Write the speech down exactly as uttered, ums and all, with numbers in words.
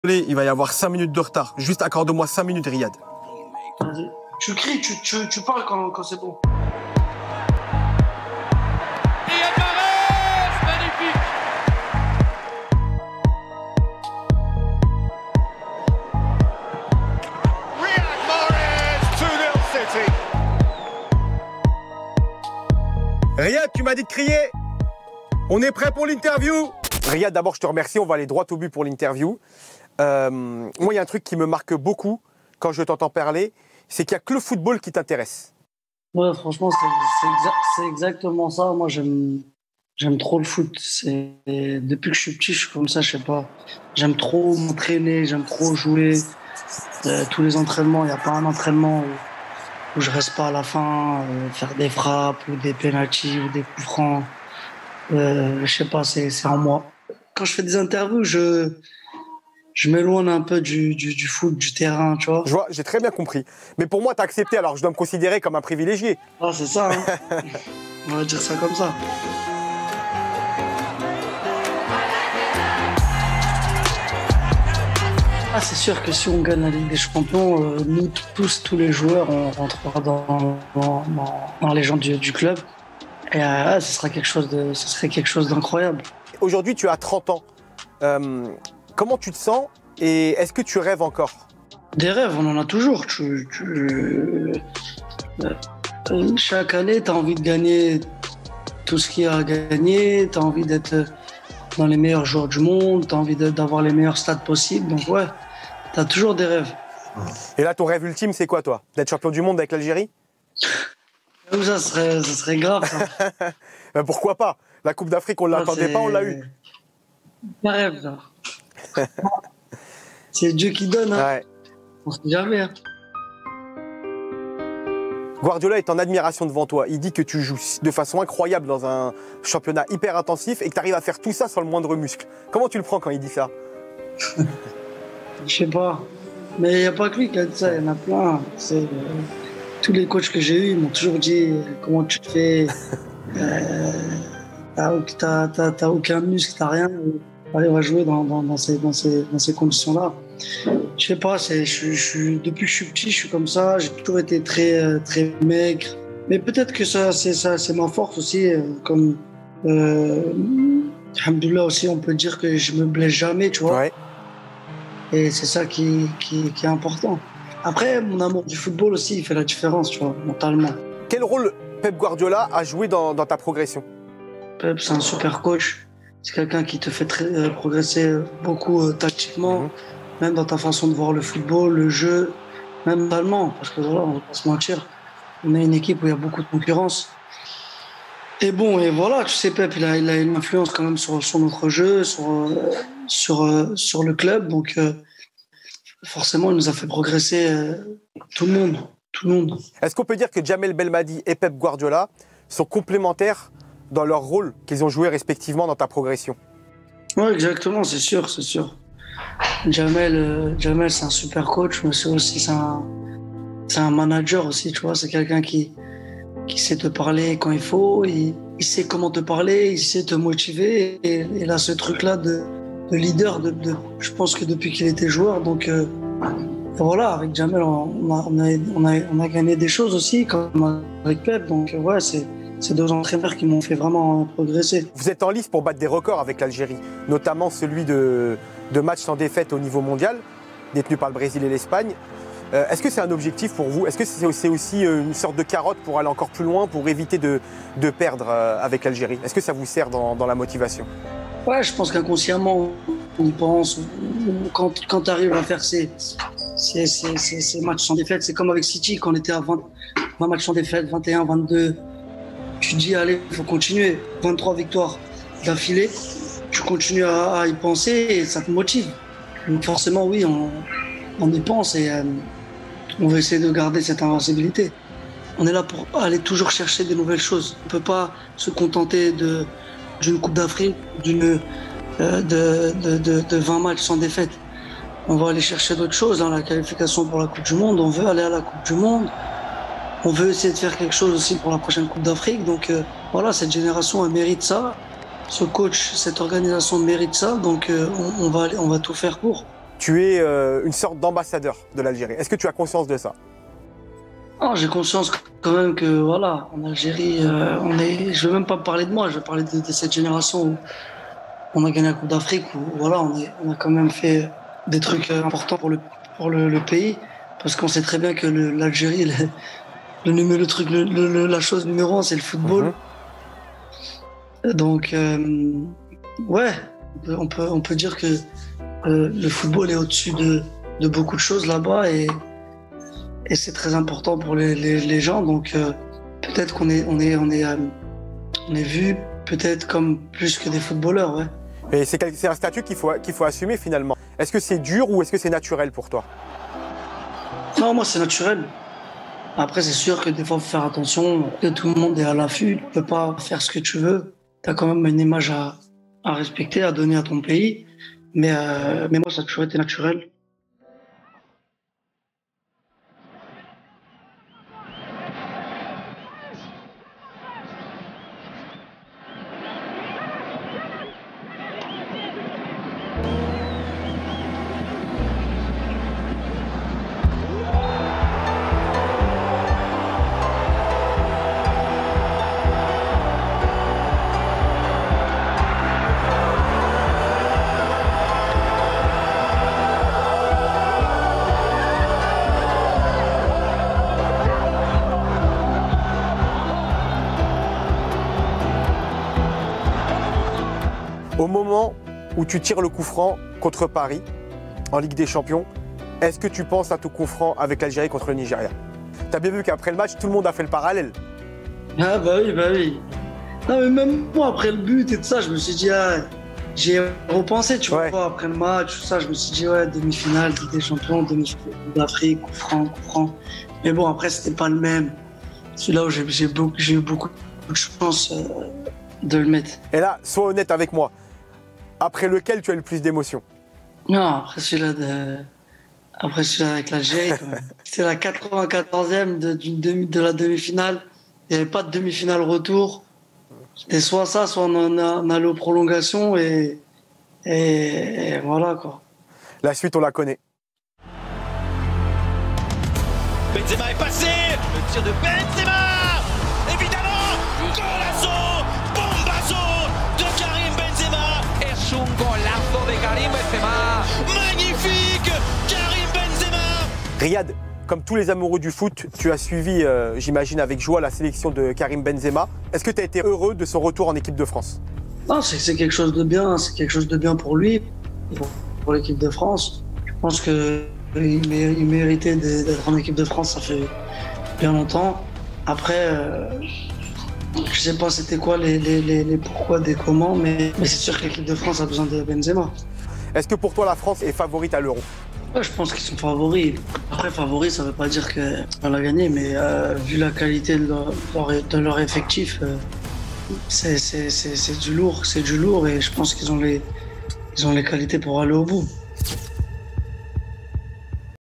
Il va y avoir cinq minutes de retard. Juste accorde-moi cinq minutes, Riyad. Tu cries, tu, tu, tu parles quand, quand c'est bon. Riyad Mahrez, magnifique. Riyad Mahrez, two nil City. Riyad, tu m'as dit de crier. On est prêt pour l'interview. Riyad, d'abord, je te remercie. On va aller droit au but pour l'interview. Euh, moi, il y a un truc qui me marque beaucoup quand je t'entends parler, c'est qu'il n'y a que le football qui t'intéresse. Ouais, franchement, c'est, c'est, exa- c'est exactement ça. Moi, j'aime, j'aime trop le foot. C'est, depuis que je suis petit, je suis comme ça, je sais pas. J'aime trop m'entraîner, j'aime trop jouer. Euh, tous les entraînements, il n'y a pas un entraînement où, où je reste pas à la fin, euh, faire des frappes ou des pénaltys ou des coups francs. Euh, je sais pas, c'est, c'est en moi. Quand je fais des interviews, je... Je m'éloigne un peu du, du, du foot, du terrain, tu vois. Je vois, j'ai très bien compris. Mais pour moi, tu as accepté, alors je dois me considérer comme un privilégié. Ah, c'est ça, hein. On va dire ça comme ça. Ah, c'est sûr que si on gagne la Ligue des Champions, euh, nous tous, tous les joueurs, on rentrera dans, dans, dans, dans les gens du, du club. Et euh, ce sera quelque chose de, ce serait quelque chose d'incroyable. Aujourd'hui, tu as trente ans. Euh, Comment tu te sens et est-ce que tu rêves encore? Des rêves, on en a toujours. Tu, tu, euh, chaque année, tu as envie de gagner tout ce qu'il y a à gagner. Tu as envie d'être dans les meilleurs joueurs du monde. Tu as envie d'avoir les meilleurs stades possibles. Donc ouais, tu as toujours des rêves. Et là, ton rêve ultime, c'est quoi, toi? D'être champion du monde avec l'Algérie? Ça serait, ça serait grave, ça. Ben pourquoi pas? La Coupe d'Afrique, on ne l'attendait pas, on l'a eu. C'est un rêve, ça. C'est Dieu qui donne, hein. Ouais. On sait jamais, hein. Guardiola est en admiration devant toi. Il dit que tu joues de façon incroyable dans un championnat hyper intensif et que tu arrives à faire tout ça sans le moindre muscle. Comment tu le prends quand il dit ça? Je sais pas. Mais il n'y a pas que lui qui a dit ça, il y en a plein. C'est, euh, tous les coachs que j'ai eus m'ont toujours dit euh, comment tu te fais. euh, t'as, t'as, t'as, t'as aucun muscle, t'as rien. Arrive à jouer dans, dans, dans, ces, dans, ces, dans ces conditions-là. Je sais pas, c'est, je, je, depuis que je suis petit, je suis comme ça. J'ai toujours été très, très maigre. Mais peut-être que ça, c'est, ça, c'est ma force aussi. Comme, euh, alhamdoulilah aussi, on peut dire que je me blesse jamais, tu vois. Ouais. Et c'est ça qui, qui, qui est important. Après, mon amour du football aussi, il fait la différence, tu vois, mentalement. Quel rôle Pep Guardiola a joué dans, dans ta progression? Pep, c'est un super coach. C'est quelqu'un qui te fait très, euh, progresser beaucoup euh, tactiquement, mmh. même dans ta façon de voir le football, le jeu, même mentalement. Parce que voilà, on ne va pas se mentir, on est une équipe où il y a beaucoup de concurrence. Et bon, et voilà, tu sais, Pep, il a, il a une influence quand même sur, sur notre jeu, sur, euh, sur, euh, sur le club. Donc, euh, forcément, il nous a fait progresser euh, tout le monde. Tout le monde. Est-ce qu'on peut dire que Djamel Belmadi et Pep Guardiola sont complémentaires dans leur rôle qu'ils ont joué respectivement dans ta progression? Oui, exactement, c'est sûr, c'est sûr. Djamel, euh, Djamel, c'est un super coach, mais c'est aussi c'est un, c'est un manager aussi, tu vois. C'est quelqu'un qui, qui sait te parler quand il faut, il, il sait comment te parler, il sait te motiver. Et, et là, ce truc-là de, de leader, de, de, je pense que depuis qu'il était joueur, donc euh, voilà, avec Djamel, on a, on, a, on, a, on a gagné des choses aussi, comme avec Pep, donc ouais, c'est... C'est deux entraîneurs qui m'ont fait vraiment progresser. Vous êtes en lice pour battre des records avec l'Algérie, notamment celui de, de matchs sans défaite au niveau mondial, détenu par le Brésil et l'Espagne. Euh, est-ce que c'est un objectif pour vous? Est-ce que c'est aussi une sorte de carotte pour aller encore plus loin, pour éviter de, de perdre avec l'Algérie? Est-ce que ça vous sert dans, dans la motivation? Ouais, je pense qu'inconsciemment, on y pense. Quand, quand tu arrives à faire ces, ces, ces, ces, ces matchs sans défaite, c'est comme avec City, quand on était à vingt, vingt matchs sans défaite, vingt et un, vingt-deux. Tu dis, allez, il faut continuer. vingt-trois victoires d'affilée. Tu continues à, à y penser et ça te motive. Donc forcément, oui, on, on y pense et euh, on va essayer de garder cette invincibilité. On est là pour aller toujours chercher des nouvelles choses. On ne peut pas se contenter de, d'une Coupe d'Afrique, d'une, euh, de, de, de, de vingt matchs sans défaite. On va aller chercher d'autres choses dans la qualification pour la Coupe du Monde. On veut aller à la Coupe du Monde. On veut essayer de faire quelque chose aussi pour la prochaine Coupe d'Afrique. Donc euh, voilà, cette génération, elle mérite ça. Ce coach, cette organisation mérite ça. Donc euh, on, on, va aller, on va tout faire pour. tu es euh, une sorte d'ambassadeur de l'Algérie. Est-ce que tu as conscience de ça? Oh, j'ai conscience quand même que voilà, en Algérie, euh, on est. Je vais même pas parler de moi, je vais parler de, de cette génération où on a gagné la Coupe d'Afrique, où voilà, on, est, on a quand même fait des trucs importants pour le, pour le, le pays, parce qu'on sait très bien que le, l'Algérie, le, le, numéro, le truc, le, le, la chose numéro un, c'est le football. Mm-hmm. Donc, euh, ouais, on peut, on peut dire que euh, le football est au-dessus de, de beaucoup de choses là-bas et Et c'est très important pour les, les, les gens, donc euh, peut-être qu'on est, on est, on est, euh, on est vu peut-être comme plus que des footballeurs, ouais. Et c'est, c'est un statut qu'il faut, qu'il faut assumer finalement. Est-ce que c'est dur ou est-ce que c'est naturel pour toi? Non, moi c'est naturel. Après c'est sûr que des fois il faut faire attention, que tout le monde est à l'affût, tu peux pas faire ce que tu veux. Tu as quand même une image à, à respecter, à donner à ton pays, mais, euh, mais moi ça a toujours été naturel. Au moment où tu tires le coup franc contre Paris, en Ligue des Champions, est-ce que tu penses à ton coup franc avec l'Algérie contre le Nigeria? Tu as bien vu qu'après le match, tout le monde a fait le parallèle. Ah bah oui, bah oui. Non mais même moi, après le but et tout ça, je me suis dit, ah, j'ai repensé, tu ouais. vois, après le match, tout ça, je me suis dit, ouais, demi-finale, Ligue des Champions, demi-finale d'Afrique, coup franc, coup franc. Mais bon, après, c'était pas le même. C'est là où j'ai, j'ai, beaucoup, j'ai eu beaucoup de chance euh, de le mettre. Et là, sois honnête avec moi. Après lequel tu as le plus d'émotions? Non, après celui-là de... Après celui-là avec l'Algérie, c'était la quatre-vingt-quatorzième de, d'une demi, de la demi-finale. Il n'y avait pas de demi-finale retour. C'était soit ça, soit on, en a, on allait aux prolongations et, et, et voilà quoi. La suite, on la connaît. Benzema est passé, le tir de Benzema, évidemment, golazo, bombazo de Karim Benzema. Es un golazo de Karim Benzema. Magnifique, Karim Benzema. Riyad, comme tous les amoureux du foot, tu as suivi, euh, j'imagine, avec joie la sélection de Karim Benzema. Est-ce que tu as été heureux de son retour en équipe de France? Non, c'est, c'est quelque chose de bien, c'est quelque chose de bien pour lui, pour, pour l'équipe de France. Je pense que Il, mé- il méritait d'être en équipe de France, ça fait bien longtemps. Après, euh, je sais pas c'était quoi les, les, les, les pourquoi des comment, mais, mais c'est sûr que l'équipe de France a besoin de Benzema. Est-ce que pour toi la France est favorite à l'Euro? Ouais, je pense qu'ils sont favoris. Après, favoris, ça veut pas dire qu'on l'a gagné, mais euh, vu la qualité de leur, de leur effectif, euh, c'est, c'est, c'est, c'est du lourd, c'est du lourd, et je pense qu'ils ont les, ils ont les qualités pour aller au bout.